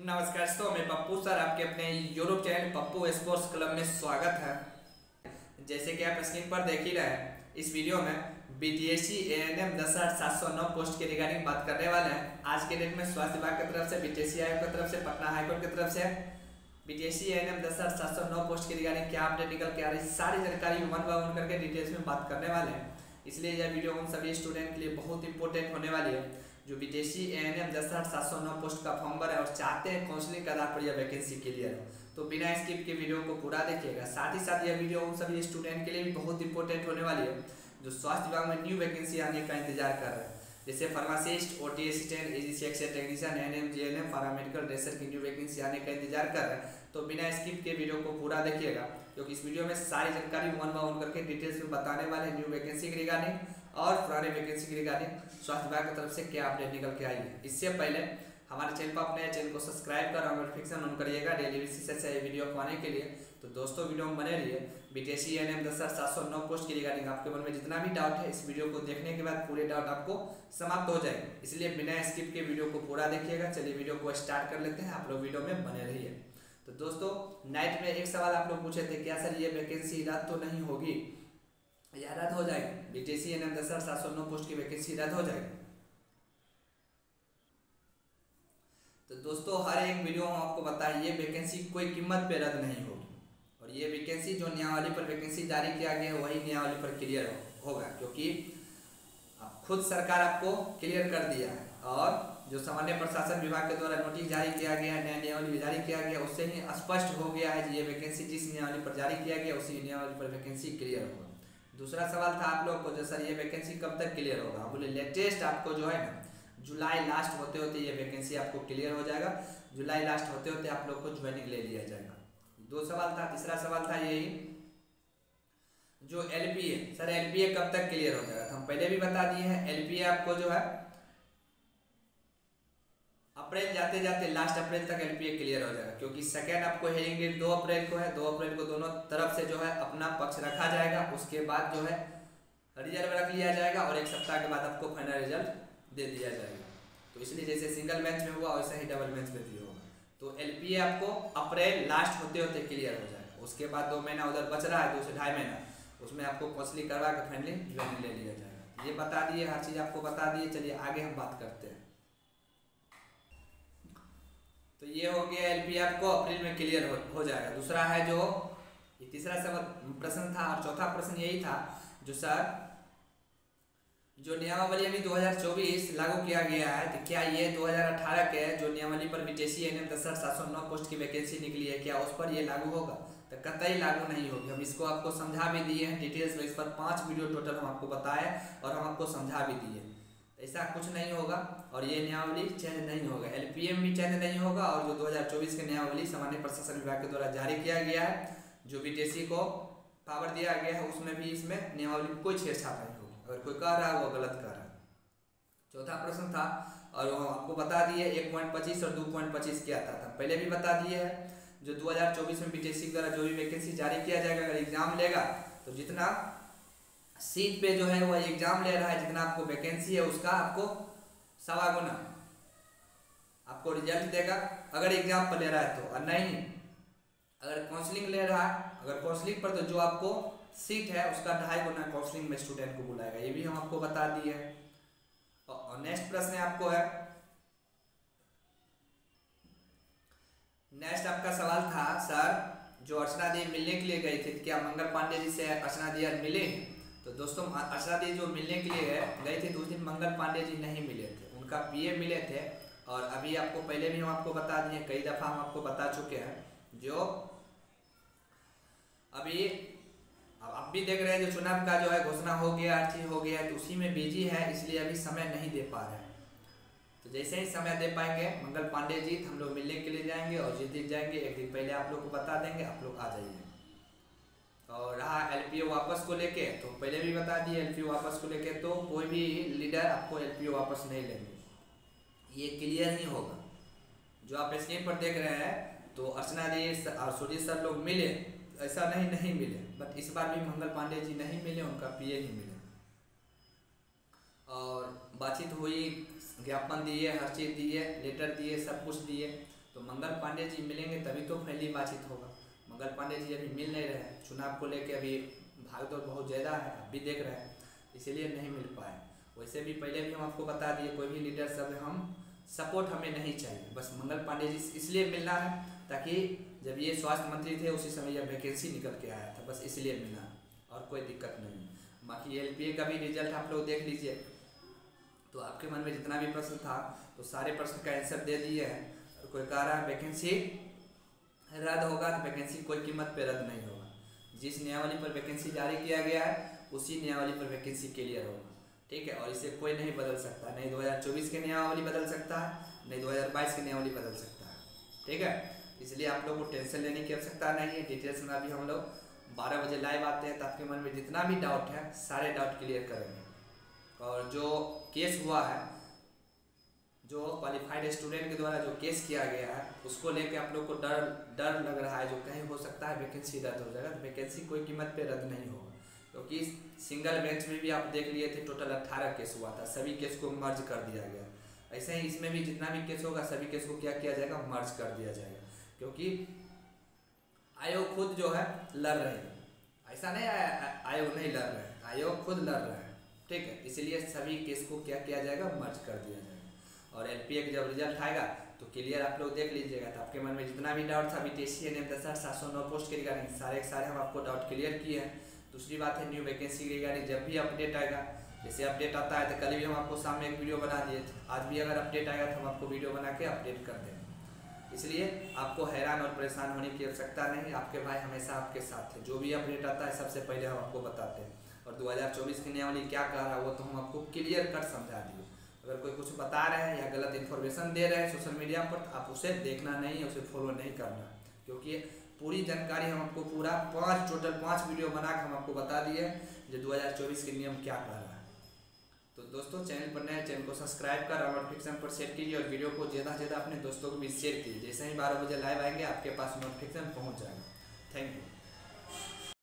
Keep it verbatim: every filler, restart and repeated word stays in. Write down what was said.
नमस्कार दोस्तों, मैं पप्पू सर आपके अपने YouTube channel Pappu sports club में स्वागत है। जैसे कि आप स्क्रीन पर देख ही रहे हैं, इस वीडियो में बीटीएससी एएनएम दस हजार सात सौ नौ पोस्ट के रिगार्डिंग बात करने वाले हैं। आज के डेट में स्वास्थ्य विभाग की तरफ से, बीटीएससी आयोग की तरफ से, पटना हाईकोर्ट की तरफ से बीटीएससी एएनएम दस हजार सात सौ नौ पोस्ट के रिगार्डिंग क्या अपडेट निकल के आ रही, सारी जानकारी वन बाय वन करके डिटेल्स में बात करने वाले हैं। इसलिए यह वीडियो उन सभी स्टूडेंट के लिए बहुत इंपॉर्टेंट होने वाली है जो बीटीएससी एएनएम दस हजार सात सौ नौ पोस्ट का फॉर्म भरा है और चाहते हैं काउंसलिंग के आधार पर यह वैकेंसी क्लियर हो। तो बिना स्किप के वीडियो को पूरा देखिएगा। साथ ही साथ यह वीडियो उन सभी स्टूडेंट के लिए भी बहुत इंपॉर्टेंट होने वाली है जो स्वास्थ्य विभाग में न्यू वैकेंसी आने का इंतजार कर रहे हैं, जैसे pharmacist, OT assistant, AGC x-ray technician, ANM, GNM, paramedical dresser की न्यू वैकेंसी आने का इंतजार कर रहे हैं। तो बिना स्किप के वीडियो को पूरा देखिएगा, क्योंकि इस वीडियो में सारी जानकारी वन बाय वन करके डिटेल्स में बताने वाले हैं न्यू वैकेंसी के रिगार्डिंग और पुराने वैकेंसी के रिगार्डिंग स्वास्थ्य विभाग की तरफ से क्या अपडेट निकल के आई है। इससे पहले हमारे चैनल पर अपने चैनल को सब्सक्राइब कर और नोटिफिकेशन ऑन करिएगा डेली बेसिस से वीडियो पाने के लिए। तो दोस्तों वीडियो में बने रहिए। बीटीएससी एएनएम दस हजार सात सौ नौ पोस्ट की रिगार्डिंग आपके मन में जितना भी डाउट है, इस वीडियो को देखने के बाद पूरे डाउट आपको समाप्त हो जाएंगे। इसलिए बिना स्किप के वीडियो को पूरा देखिएगा। चलिए वीडियो को स्टार्ट कर लेते हैं, आप लोग वीडियो में बने रहिए। तो दोस्तों, नाइट में एक सवाल आप लोग पूछे थे, क्या सर ये वैकेंसी रद्द तो नहीं होगी या रद्द हो जाएगी? बीटीएससी एएनएम दस हजार सात सौ नौ पोस्ट की वैकेंसी रद्द हो जाएगी। तो दोस्तों, हर एक वीडियो में आपको बताया ये वैकेंसी कोई कीमत पे रद्द नहीं होगी और ये वैकेंसी जो नियमावली पर वैकेंसी जारी किया गया है वही नियमावली पर क्लियर होगा, क्योंकि खुद सरकार आपको क्लियर कर दिया है और जो सामान्य प्रशासन विभाग के द्वारा नोटिस जारी किया गया है, नया नियमावली जारी किया गया, उससे ही स्पष्ट हो गया है कि ये वैकेंसी जिस नियमावली पर जारी किया गया उसी नियमावली पर वैकेंसी क्लियर होगा। दूसरा सवाल था आप लोग को, जो सर ये वैकेंसी कब तक क्लियर होगा? बोले लेटेस्ट आपको जो है ना जुलाई लास्ट होते होते ये वैकेंसी आपको क्लियर हो जाएगा। जुलाई लास्ट होते होते आप लोग को ज्वाइनिंग ले लिया जाएगा। दो सवाल था। तीसरा सवाल था यही, जो एलपीए, सर एलपीए कब तक क्लियर हो जाएगा? तो हम पहले भी बता दिए हैं, एलपीए आपको जो है अप्रैल जाते जाते लास्ट अप्रैल तक एलपीए क्लियर हो जाएगा, क्योंकि सेकेंड आपको हेयरिंग डेट दो अप्रैल को है। दो अप्रैल को दोनों तरफ से जो है अपना पक्ष रखा जाएगा, उसके बाद जो है रिजल्ट रख लिया जाएगा और एक सप्ताह के बाद आपको फाइनल रिजल्ट दे दिया जाएगा। तो इसलिए जैसे सिंगल बेंच में हुआ वैसे ही डबल बेंच में भी होगा। तो एलपीए आपको अप्रैल लास्ट होते होते क्लियर हो जाएगा। उसके बाद दो महीना उधर बच रहा है, दो से ढाई महीना, उसमें आपको काउंसलिंग करवा के फाइनली ज्वाइनिंग ले लिया जाएगा। ये बता दिए, हर चीज़ आपको बता दिए। चलिए आगे हम बात करते हैं। तो ये हो गया, एलपीए आपको अप्रैल में क्लियर हो, हो जाएगा। दूसरा है जो ये तीसरा सवाल प्रश्न था और चौथा प्रश्न यही था, जो सर जो नियमावली अभी दो हज़ार चौबीस लागू किया गया है, तो क्या ये दो हज़ार अठारह के जो नियमावली पर बीटीएससी एएनएम दस हजार सात सौ नौ पोस्ट की वैकेंसी निकली है, क्या उस पर ये लागू होगा? तो कतई लागू नहीं होगी। हम इसको आपको समझा भी दिए हैं डिटेल्स में। इस पर पांच वीडियो टोटल हम आपको बताए और हम आपको समझा भी दिए। ऐसा कुछ नहीं होगा और ये नियमावली चेंज नहीं होगा। एलपीए भी चेंज नहीं होगा और जो दो हज़ार चौबीस के नियमावली सामान्य प्रशासन विभाग के द्वारा जारी किया गया है, जो बीटीएससी को पावर दिया गया है, उसमें भी इसमें नियमावली में कोई छेड़छाड़ नहीं होगी। अगर कोई कह रहा है वो गलत कह रहा है। चौथा प्रश्न था और वो आपको बता दिए एक पॉइंट पच्चीस और दो पॉइंट पच्चीस क्या था, था पहले भी बता दिए है। जो दो हज़ार चौबीस में बीटीएससी द्वारा जो भी वैकेंसी जारी किया जाएगा, अगर एग्जाम लेगा तो जितना सीट पे जो है वो एग्जाम ले रहा है, जितना आपको वैकेंसी है उसका आपको सवा गुना आपको रिजल्ट देगा, अगर एग्जाम पर ले रहा है तो। और नहीं अगर काउंसलिंग ले रहा है, अगर काउंसलिंग पर तो जो आपको सीट है उसका ढाई गुना काउंसलिंग में स्टूडेंट को बुलाएगा। ये भी हम आपको बता दिए हैं। और नेक्स्ट प्रश्न आपको है, नेक्स्ट आपका सवाल था, सर जो अर्चना दी मिलने के लिए गई थी, क्या मंगल पांडे जी से अर्चना दी मिले? तो दोस्तों, अर्चना दी जो मिलने के लिए गई थी, उस दिन मंगल पांडे जी नहीं मिले थे, उनका पीए मिले थे। और अभी आपको पहले भी हम आपको बता दिए, कई दफा हम आपको बता चुके हैं, जो अभी अब भी देख रहे हैं जो चुनाव का जो है घोषणा हो गया, हर चीज हो गया है, तो उसी में बिजी है, इसलिए अभी समय नहीं दे पा रहे हैं। तो जैसे ही समय दे पाएंगे मंगल पांडे जी, हम लोग मिलने के लिए जाएंगे और जिस दिन जाएंगे एक दिन पहले आप लोग को बता देंगे, आप लोग आ जाइए। और रहा एलपीओ वापस को लेके, तो पहले भी बता दिए एलपीओ वापस को लेके तो कोई भी लीडर आपको एलपीओ वापस नहीं लेंगे, ये क्लियर ही होगा। जो आप स्क्रीन पर देख रहे हैं, तो अर्चना दी और सुजीत सर लोग मिले, ऐसा नहीं नहीं मिले, बट इस बार भी मंगल पांडे जी नहीं मिले, उनका पीए ही मिले और बातचीत हुई, ज्ञापन दिए, हर चीज़ दिए, लेटर दिए, सब कुछ दिए। तो मंगल पांडे जी मिलेंगे तभी तो पहली बातचीत होगा। मंगल पांडे जी अभी मिल नहीं रहे, चुनाव को लेके अभी भागदौड़ बहुत ज़्यादा है, आप भी देख रहे हैं, इसीलिए नहीं मिल पाए। वैसे भी पहले भी हम आपको बता दिए, कोई भी लीडर सब हम सपोर्ट हमें नहीं चाहिए, बस मंगल पांडे जी इसलिए मिलना है ताकि जब ये स्वास्थ्य मंत्री थे उसी समय यह वैकेंसी निकल के आया था, बस इसलिए मिलना, और कोई दिक्कत नहीं। बाकी एल पी ए का भी रिजल्ट आप लोग देख लीजिए, तो आपके मन में जितना भी प्रश्न था तो सारे प्रश्न का आंसर दे दिए हैं। और कोई कह रहा है वैकेंसी रद्द होगा, तो वैकेंसी कोई कीमत पे रद्द नहीं होगा। जिस नियमावली पर वैकेंसी जारी किया गया है उसी नियमावली पर वैकेंसी क्लियर होगा, ठीक है। और इसे कोई नहीं बदल सकता, नहीं दो हज़ार चौबीस के नियमावली बदल सकता है, नहीं दो हज़ार बाईस के नियमावली बदल सकता है, ठीक है। इसलिए आप लोग को टेंशन लेने की आवश्यकता नहीं है। डिटेल्स में अभी हम लोग बारह बजे लाइव आते हैं, तो आपके मन में जितना भी डाउट है सारे डाउट क्लियर करेंगे। और जो केस हुआ है, जो क्वालिफाइड स्टूडेंट के द्वारा जो केस किया गया है, उसको लेके आप लोग को डर डर लग रहा है, जो कहीं हो सकता है वैकेंसी रद्द हो जाएगा, तो वैकेंसी कोई कीमत पे रद्द नहीं होगा। क्योंकि तो सिंगल बेंच में भी आप देख लिए थे, टोटल अट्ठारह केस हुआ था, सभी केस को मर्ज कर दिया गया। ऐसे ही इसमें भी जितना भी केस होगा सभी केस को क्या किया जाएगा, मर्ज कर दिया जाएगा। क्योंकि आयोग खुद जो है लड़ रहे हैं, ऐसा नहीं आयोग नहीं लड़ रहे हैं, आयोग खुद लड़ रहे हैं, ठीक है। इसलिए सभी केस को क्या किया जाएगा, मर्ज कर दिया जाएगा। और एल पी ए का जब रिजल्ट आएगा तो क्लियर आप लोग देख लीजिएगा, तो आपके मन में जितना भी डाउट था B T S C N M दस सात सौ नौ पोस्ट के रिगार्डिंग सारे के सारे हम आपको डाउट क्लियर किए हैं। दूसरी बात है न्यू वैकेंसी के रिगार्डिंग जब भी अपडेट आएगा, जैसे अपडेट आता है तो कल भी हम आपको सामने एक वीडियो बना दिए थे, आज भी अगर अपडेट आएगा तो हम आपको वीडियो बना के अपडेट कर देंगे। इसलिए आपको हैरान और परेशान होने की आवश्यकता नहीं, आपके भाई हमेशा आपके साथ है। जो भी अपडेट आता है सबसे पहले हम आपको बताते हैं। और दो हज़ार चौबीस की नियमावली क्या कह रहा है वो तो हम आपको क्लियर कट समझा दिए। अगर कोई कुछ बता रहे हैं या गलत इन्फॉर्मेशन दे रहे हैं सोशल मीडिया पर, तो आप उसे देखना नहीं है, उसे फॉलो नहीं करना, क्योंकि पूरी जानकारी हम आपको पूरा पाँच टोटल पाँच वीडियो बना के हम आपको बता दिए जो दो हज़ार चौबीस के नियम क्या कह रहा है। तो दोस्तों चैनल पर नए, चैनल को सब्सक्राइब कर और नोटिफिकेशन पर शेयर कीजिए, और वीडियो को ज़्यादा से ज़्यादा अपने दोस्तों को भी शेयर कीजिए। जैसे ही बारह बजे लाइव आएंगे आपके पास नोटिफिकेशन पहुँच जाएगा। Thank you.